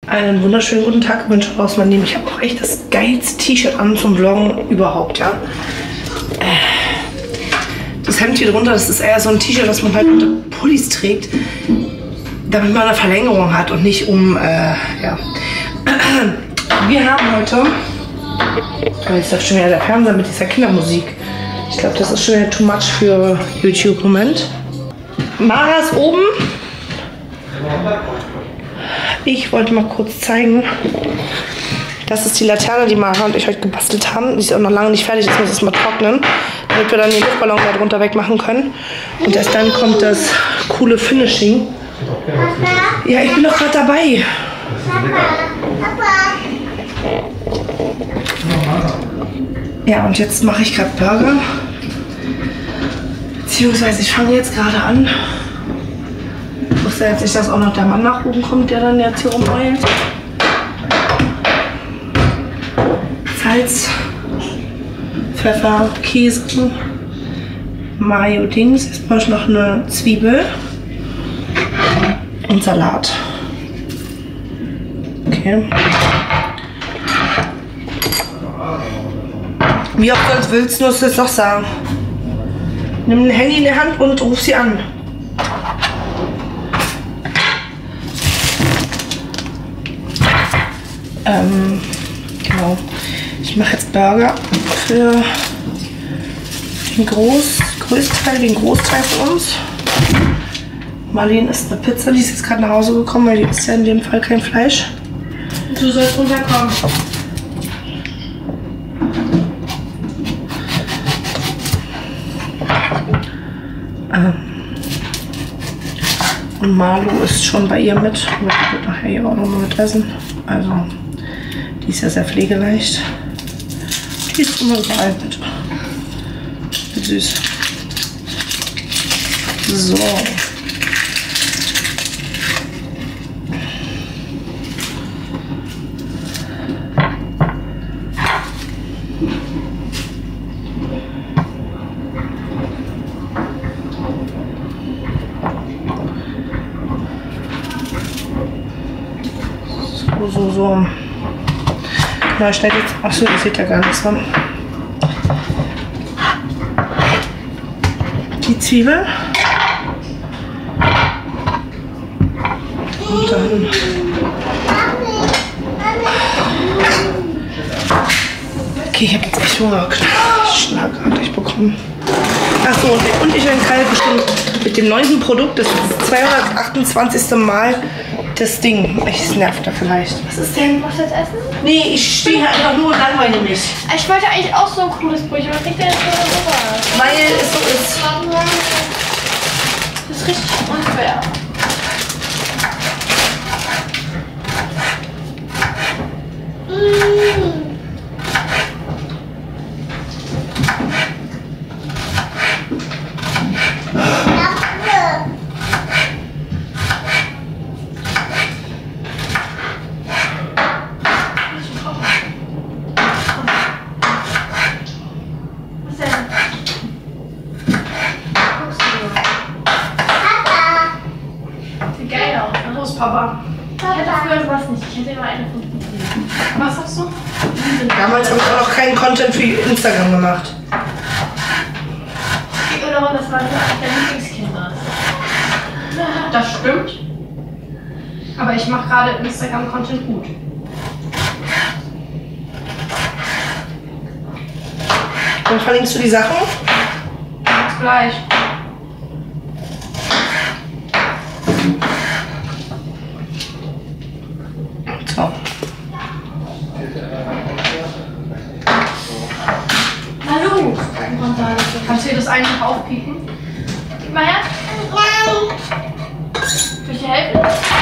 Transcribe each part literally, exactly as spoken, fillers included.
Einen wunderschönen guten Tag wünsche ich raus, mein Lieben. Ich habe auch echt das geilste T-Shirt an zum Vloggen überhaupt, ja. Das Hemd hier drunter, das ist eher so ein T-Shirt, das man halt unter Pullis trägt, damit man eine Verlängerung hat und nicht um, äh, ja. Wir haben heute, oh, jetzt läuft schon wieder der Fernseher mit dieser Kindermusik. Ich glaube, das ist schon wieder too much für YouTube. Moment. Mara ist oben. Ich wollte mal kurz zeigen, das ist die Laterne, die Mara und ich heute gebastelt haben. Die ist auch noch lange nicht fertig, jetzt muss es mal trocknen, damit wir dann den Luftballon da drunter wegmachen können. Und erst dann kommt das coole Finishing. Ja, ich bin doch gerade dabei. Ja, und jetzt mache ich gerade Burger. Beziehungsweise ich fange jetzt gerade an. Ich wusste jetzt nicht, dass auch noch der Mann nach oben kommt, der dann jetzt hier rumeilt. Salz, Pfeffer, Käse, Mayo-Dings. Jetzt brauche ich noch eine Zwiebel und Salat. Okay. Wie oft sonst willst du es jetzt noch sagen? Nimm ein Handy in die Hand und ruf sie an. Ähm, genau. Ich mache jetzt Burger für den Groß, Größteil, den Großteil von uns. Marlene isst eine Pizza, die ist jetzt gerade nach Hause gekommen, weil die isst ja in dem Fall kein Fleisch. Du sollst runterkommen. Ähm. Und Marlo ist schon bei ihr mit. Die wird nachher hier auch noch mal mit essen. Also, die ist ja sehr pflegeleicht. Die ist immer überall mit. Wie süß. So. So, so. Na, schnell jetzt. Achso, das sieht ja gar nichts an. Die Zwiebel. Und dann. Okay, ich habe jetzt echt Hunger. Schlagartig bekommen. Achso, und ich bin kalt bestimmt mit dem neunten Produkt. Das ist das zweihundertachtundzwanzigste Mal. Das Ding. Es nervt da vielleicht. Was ist denn? Was jetzt essen? Nee, ich stehe hier einfach nur und langweile mich. Ich wollte eigentlich auch so ein cooles Brötchen. Was kriegt der jetzt für sowas? Weil es so ist. Das ist richtig unfair. Mmh. Papa. Ich hatte früher sowas nicht. Ich hätte immer eine von gesehen. Was sagst du? Damals habe ich auch noch keinen Content für Instagram gemacht. Ich geht nur darum, dass man dein Lieblingskind ist. Das stimmt. Aber ich mache gerade Instagram-Content gut. Dann verlinkst du die Sachen? Bis gleich. So. Hallo! Kannst du dir das einfach aufpieken? Gib mal her. Soll ich dir helfen?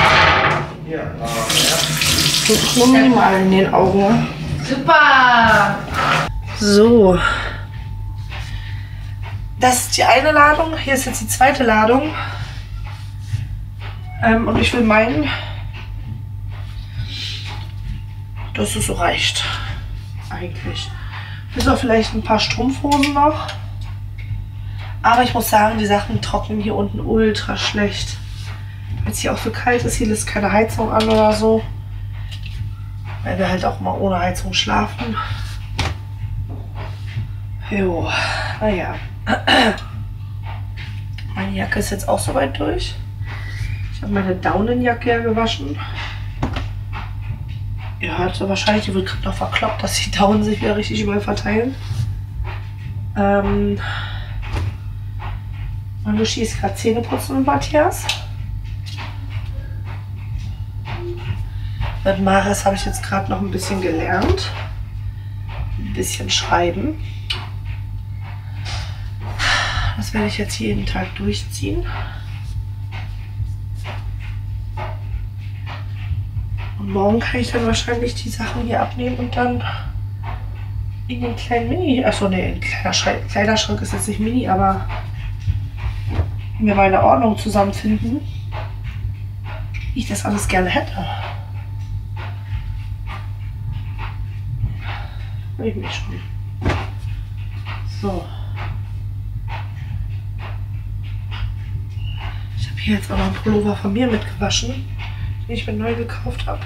Ja. Nur minimal in den Augen. Super! So. Das ist die eine Ladung. Hier ist jetzt die zweite Ladung. Ähm, und ich will meinen, dass es so reicht. Eigentlich. Bis auf vielleicht ein paar Strumpfhosen noch. Aber ich muss sagen, die Sachen trocknen hier unten ultra schlecht. Weil es hier auch so kalt ist, hier ist keine Heizung an oder so. Weil wir halt auch mal ohne Heizung schlafen. Jo, naja. Meine Jacke ist jetzt auch soweit durch. Ich habe meine Daunenjacke ja gewaschen. Ihr hört so wahrscheinlich, die wird gerade noch verkloppt, dass die Daunen sich wieder richtig überall verteilen. Ähm, und Lucy ist gerade Zähne putzen mit Matthias. Mit Maris habe ich jetzt gerade noch ein bisschen gelernt. Ein bisschen schreiben. Das werde ich jetzt jeden Tag durchziehen. Und morgen kann ich dann wahrscheinlich die Sachen hier abnehmen und dann in den kleinen Mini... Achso, ne, ein Kleiderschrank, Kleiderschrank ist jetzt nicht Mini, aber mir meine Ordnung zusammenfinden, wie ich das alles gerne hätte. Ich mich schon. So. Ich habe hier jetzt auch noch einen Pullover von mir mitgewaschen, den ich mir neu gekauft habe.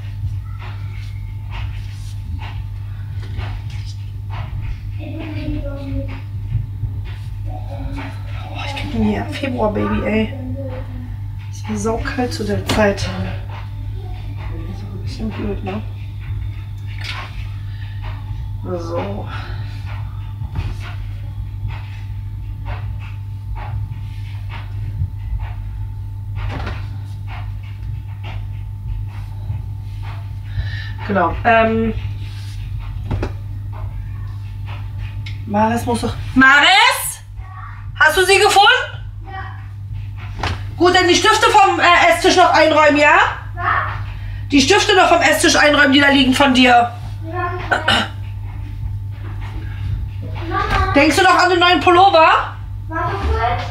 Oh, ich krieg mir Februar, Baby, ey. Es war saukalt zu der Zeit. Das ist ein bisschen blöd, ne? So. Genau. Ähm. Maris muss doch. Maris? Hast du sie gefunden? Ja. Gut, dann die Stifte vom äh, Esstisch noch einräumen, ja? Ja. Die Stifte noch vom Esstisch einräumen, die da liegen von dir. Ja. Mama. Denkst du noch an den neuen Pullover? Warte kurz.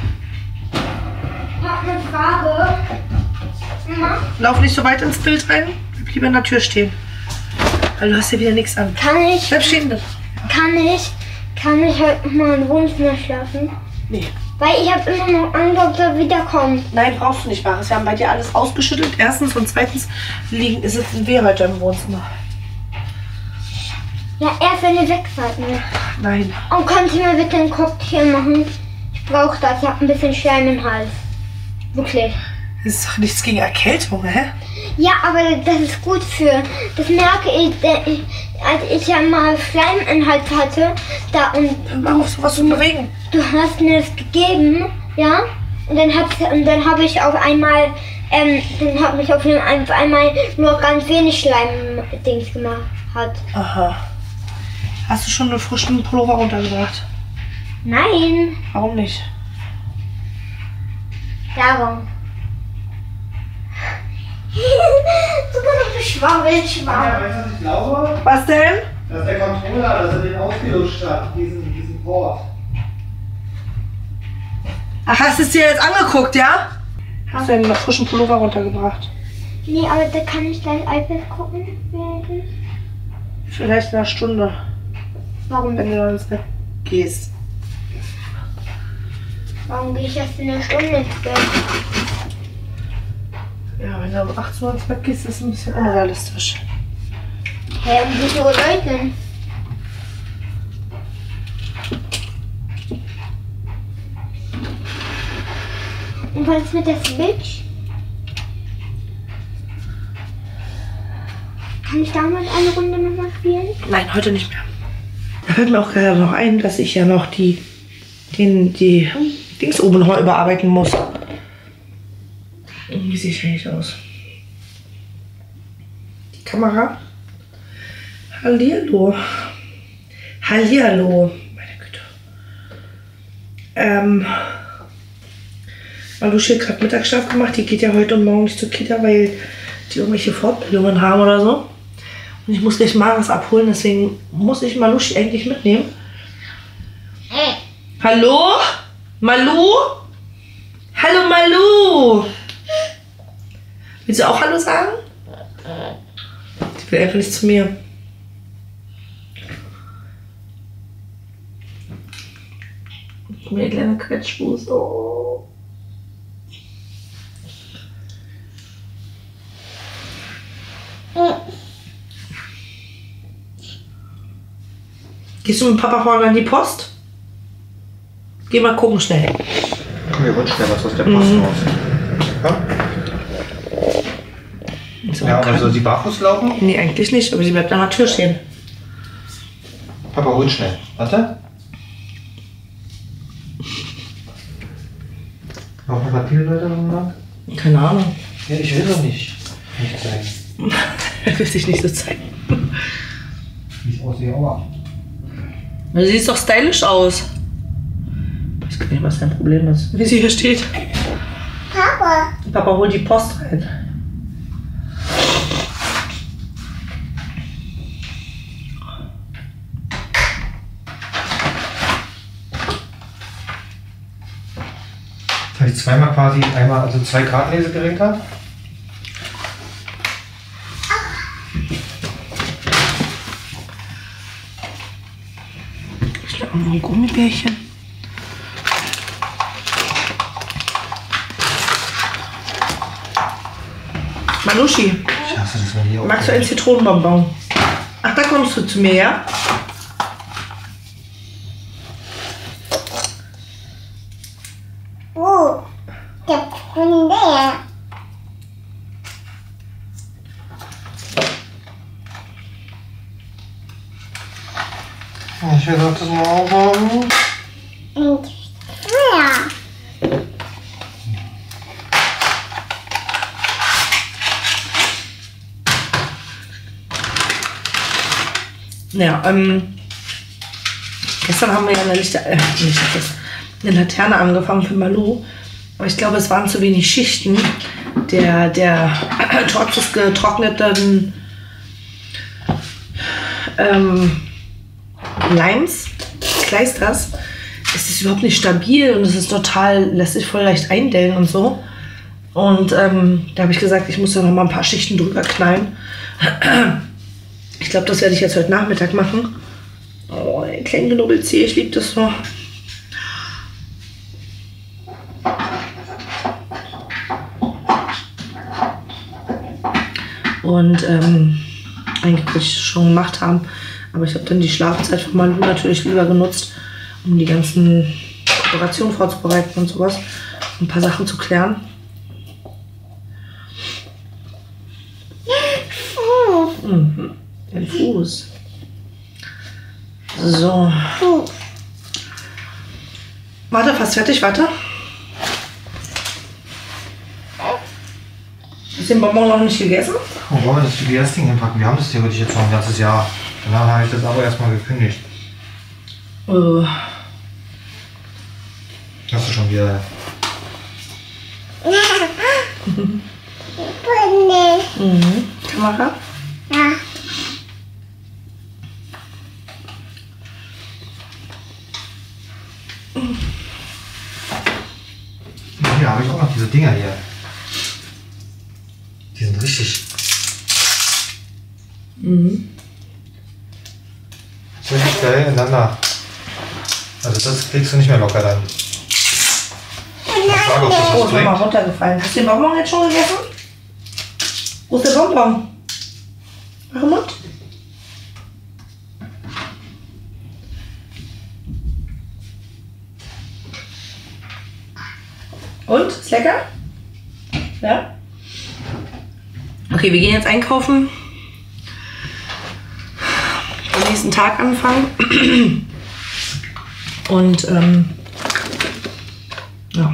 Ich hab eine Frage. Mama? Lauf nicht so weit ins Bild rein. Bleib lieber in der Tür stehen. Weil du hast ja wieder nichts an. Kann ich? Bleib stehen. Das. Kann ich? Kann ich heute mal im Wohnzimmer schlafen? Nee. Weil ich habe immer noch Angst, ob er wiederkommt. Nein, brauchst du nicht, Maris. Wir haben bei dir alles ausgeschüttelt. Erstens und zweitens liegen, sitzen wir heute im Wohnzimmer. Ja, erst wenn ihr weg seid, ne? Nein. Und könnt ihr mir bitte einen Cocktail machen? Ich brauche das. Ich habe ein bisschen Schleim im Hals. Wirklich. Das ist doch nichts gegen Erkältung, hä? Ja, aber das ist gut für. Das merke ich, als ich ja mal Schleim im Hals hatte. Da und Hör auf, sowas zu bewegen. Du hast mir das gegeben, ja? Und dann hat und dann habe ich auf einmal, ähm, dann hat mich auf einmal nur ganz wenig Schleim-Dings gemacht. Hat. Aha. Hast du schon einen frischen Pullover runtergebracht? Nein. Warum nicht? Darum. Sogar noch geschwabbelt, schwabbelt. Ja, weißt du, was ich glaube? Was denn? Dass der Controller, dass er den ausgelutscht hat, diesen, diesen Port. Ach, hast du es dir jetzt angeguckt, ja? Hast du einen frischen Pullover runtergebracht? Nee, aber da kann ich gleich iPad gucken, während ich... Vielleicht in einer Stunde, Warum? wenn du dann ins Bett gehst. Warum gehe ich erst in einer Stunde ins Bett? Ja, wenn du um achtzehn Uhr ins Bett gehst, ist es ein bisschen unrealistisch. Hä, hey, um wie viele Uhr denn? Und was ist mit der Switch? Kann ich damals eine Runde nochmal spielen? Nein, heute nicht mehr. Da fällt mir auch gerade noch ein, dass ich ja noch die, den, die Dings oben noch mal überarbeiten muss. Wie sieht es eigentlich aus? Die Kamera. Hallihallo. Hallihallo. Meine Güte. Ähm. Malusch hat gerade Mittagsschlaf gemacht. Die geht ja heute und morgen nicht zur Kita, weil die irgendwelche Fortbildungen haben oder so. Und ich muss gleich Maris abholen, deswegen muss ich Malusch eigentlich mitnehmen. Hey. Hallo? Malu? Hallo Malu! Willst du auch Hallo sagen? Die will einfach nicht zu mir. Guck mir, kleine Quetschfuß. Oh. Gehst du mit Papa vorne an die Post? Geh mal gucken schnell. Komm, wir wollen schnell was aus der Post Mhm. raus. Ja? So, Ja, kann- aber soll sie barfuß laufen? Nee, eigentlich nicht, aber sie bleibt an der Tür stehen. Papa, hol schnell. Warte. Noch ein Papier, Leute, gemacht? Keine Ahnung. Ja, ich will doch nicht. Nicht zeigen. Er will sich nicht so zeigen. Wie ich aussehe, aber. Du siehst doch stylisch aus. Ich weiß gar nicht, was dein Problem ist. Wie sie hier steht. Papa. Papa holt die Post rein. Weil ich zweimal quasi einmal, also zwei Kartenlesegeräte habe. Ich glaube, irgendwo ein Gummibärchen. Manushi, Ich hasse das, wenn die auch. magst du einen Zitronenbonbon? Ach, da kommst du zu mir, ja? Wo? Der von der. Ich will doch das mal aufhaben. Und ja. Ja, ähm. Gestern haben wir ja eine, Lichter, äh, nicht Lichter, eine Laterne angefangen für Malu. Aber ich glaube, es waren zu wenig Schichten der, der trotz des getrockneten ähm, Leims, Kleisters, ist es überhaupt nicht stabil und es ist total, lässt sich voll leicht eindellen und so. Und ähm, da habe ich gesagt, ich muss da noch mal ein paar Schichten drüber knallen. Ich glaube, das werde ich jetzt heute Nachmittag machen. Oh, der kleine Knubbelzeh, ich liebe das so. Und ähm, eigentlich wollte ich das schon gemacht haben, aber ich habe dann die Schlafzeit von Malu natürlich lieber genutzt, um die ganzen Operationen vorzubereiten und sowas, ein paar Sachen zu klären. Mhm. Den Fuß. So. Warte, fast fertig, warte. Hast du den Bonbon noch nicht gegessen? Oh, wollen wir das G S-Ding hinpacken? Wir haben das theoretisch jetzt noch ein ganzes Jahr. Danach habe ich das aber erstmal gekündigt. Äh, Hast du schon wieder. mhm. Kamera? Ja. Hier habe ich auch noch diese Dinger hier. Die sind richtig. Mhm. Richtig geil ineinander. Also das kriegst du nicht mehr locker dann. Ich frage, ob das Oh, was ist nochmal bringt. runtergefallen. Hast du den Bonbon jetzt schon gegessen? Wo ist der Bonbon? Mach im Mund. Und? Ist lecker? Ja? Okay, wir gehen jetzt einkaufen. Am nächsten Tag anfangen. Und ähm, ja.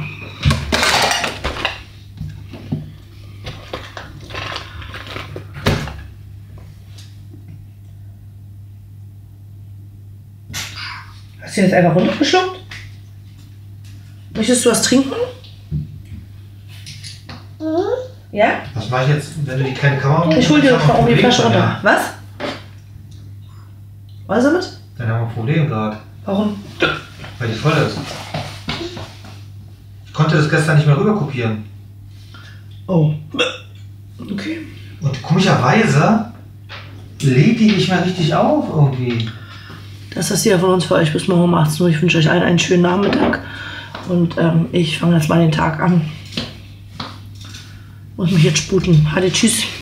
Hast du jetzt einfach runtergeschluckt? Möchtest du was trinken? Ja? Was mache ich jetzt, wenn du die keine Kamera Ich hol dir jetzt mal um die Flasche runter. Ja. Was? Was ist damit? Dann haben wir ein Problem gerade, Warum? weil die voll ist. Ich konnte das gestern nicht mehr rüber kopieren. Oh. Okay. Und komischerweise lädt die nicht mehr richtig auf irgendwie. Das ist hier von uns für euch bis morgen um achtzehn Uhr. Ich wünsche euch allen einen schönen Nachmittag. Und ähm, ich fange jetzt mal den Tag an. Muss mich jetzt sputen. Hatte, tschüss.